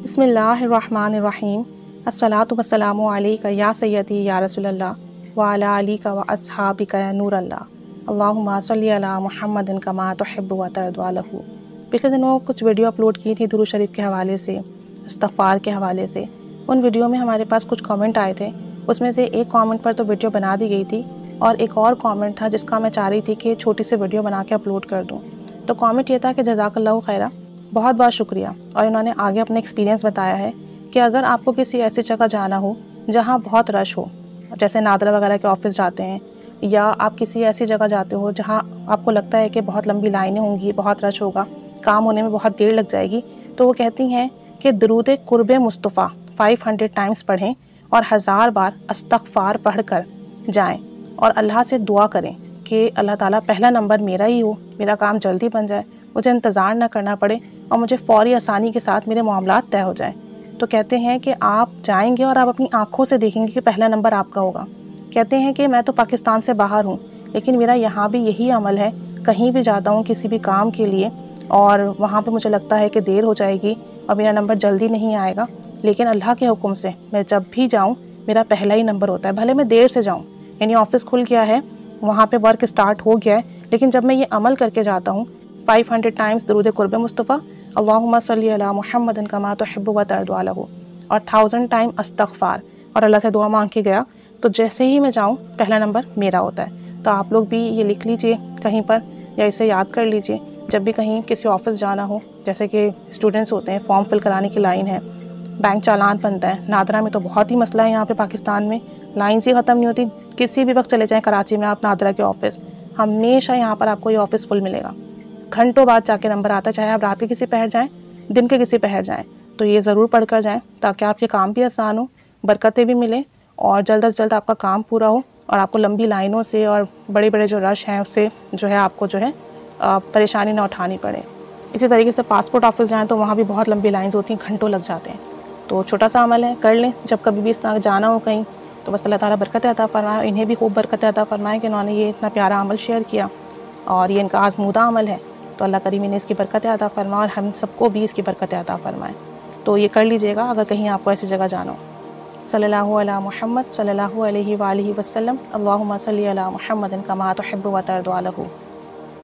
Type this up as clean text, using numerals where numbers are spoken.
بسم اللہ الرحمن الرحیم الصلاۃ والسلام علیکہ یا سیدی یا رسول اللہ وعلی آلک و اصحابک یا نور اللہ اللہم صلی علی محمد کما تحب و ترضی عنہ۔ پچھلے دنوں کچھ ویڈیو اپلوڈ کی تھی درود شریف کے حوالے سے، استغفار کے حوالے سے۔ ان ویڈیو میں ہمارے پاس کچھ کامنٹ آئے تھے، اس میں سے ایک کامنٹ پر تو ویڈیو بنا دی گئی تھی اور ایک اور کامنٹ تھا جس کا میں چاہ رہی تھی کہ چھوٹی سی ویڈیو بنا کے اپلوڈ کر دوں۔ تو کامنٹ یہ تھا کہ جزاک اللہ خیرہ، بہت بہت شکریہ، اور انہوں نے آگے اپنا ایکسپیرینس بتایا ہے کہ اگر آپ کو کسی ایسی جگہ جانا ہو جہاں بہت رش ہو، جیسے نادرا وغیرہ کے آفس جاتے ہیں، یا آپ کسی ایسی جگہ جاتے ہو جہاں آپ کو لگتا ہے کہ بہت لمبی لائنیں ہوں گی، بہت رش ہوگا، کام ہونے میں بہت دیر لگ جائے گی، تو وہ کہتی ہیں کہ درود قرب مصطفیٰ 500 ٹائمز پڑھیں اور 1000 بار استغفار پڑھ کر جائیں اور اللہ سے دعا کریں کہ اللہ تعالیٰ پہلا نمبر میرا ہی ہو، میرا کام جلدی بن جائے، مجھے انتظار نہ کرنا پڑے اور مجھے فوری آسانی کے ساتھ میرے معاملات طے ہو جائیں۔ تو کہتے ہیں کہ آپ جائیں گے اور آپ اپنی آنکھوں سے دیکھیں گے کہ پہلا نمبر آپ کا ہوگا۔ کہتے ہیں کہ میں تو پاکستان سے باہر ہوں، لیکن میرا یہاں بھی یہی عمل ہے، کہیں بھی جاتا ہوں کسی بھی کام کے لیے اور وہاں پہ مجھے لگتا ہے کہ دیر ہو جائے گی اور میرا نمبر جلدی نہیں آئے گا، لیکن اللہ کے حکم سے میں جب بھی جاؤں میرا پہلا ہی نمبر ہوتا ہے، بھلے میں دیر سے جاؤں، یعنی آفس کھل گیا ہے، وہاں پہ ورک سٹارٹ ہو گیا ہے، لیکن جب میں یہ عمل کر کے جاتا ہوں 500 ٹائمز درود قرب مصطفیٰ اللہم صلی علی محمد کما تحب و ترضی عنہ اور 1000 ٹائم استغفار اور اللہ سے دعا مانگ کے گیا، تو جیسے ہی میں جاؤں پہلا نمبر میرا ہوتا ہے۔ تو آپ لوگ بھی یہ لکھ لیجئے کہیں پر یا اسے یاد کر لیجئے، جب بھی کہیں کسی آفس جانا ہو، جیسے کہ اسٹوڈنٹس ہوتے ہیں، فارم فل کرانے کی لائن ہے، بینک چالان بنتا ہے، نادرا میں تو بہت ہی مسئلہ ہے، یہاں پہ پاکستان میں لائنس ہی ختم نہیں ہوتی، کسی بھی وقت چلے جائیں کراچی میں آپ نادرا کے آفس، ہمیشہ یہاں پر آپ کو یہ آفس فل ملے گا، گھنٹوں بعد جا کے نمبر آتا ہے، چاہے آپ رات کے کسی پہر جائیں، دن کے کسی پہر جائیں، تو یہ ضرور پڑھ کر جائیں تاکہ آپ کے کام بھی آسان ہو، برکتیں بھی ملیں اور جلد از جلد آپ کا کام پورا ہو اور آپ کو لمبی لائنوں سے اور بڑے بڑے جو رش ہیں اس سے جو ہے آپ کو جو ہے پریشانی نہ اٹھانی پڑے۔ اسی طریقے سے پاسپورٹ آفس جائیں تو وہاں بھی بہت لمبی لائنز ہوتی ہیں، گھنٹوں لگ جاتے ہیں، تو چھوٹا سا عمل ہے، کر لیں جب کبھی بھی اس طرح جانا ہو کہیں، تو بس اللہ تعالیٰ برکت عطا فرمائے، انہیں بھی خوب برکت عطا فرمائے کہ انہوں نے یہ اتنا پیارا عمل شیئر کیا اور یہ ان کا آزمودہ عمل ہے، تو اللہ کریم انہیں اس کی برکت عطا فرمائے اور ہم سب کو بھی اس کی برکت عطا فرمائے۔ تو یہ کر لیجئے گا اگر کہیں آپ کو ایسی جگہ جانا ہو۔ صلی اللہ علی محمد صلی اللہ علیہ وآلہ وسلم، اللہم صلی علی محمد کما تحب و ترضی عنہ۔